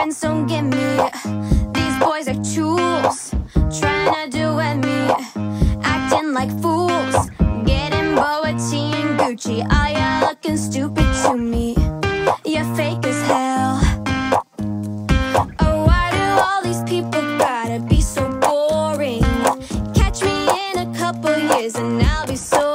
friends don't get me. These boys are tools, trying to do at me, acting like fools, getting Boatty and Gucci. All y'all looking stupid to me. You're fake as hell. Oh, why do all these people gotta be so boring? Catch me in a couple years and I'll be so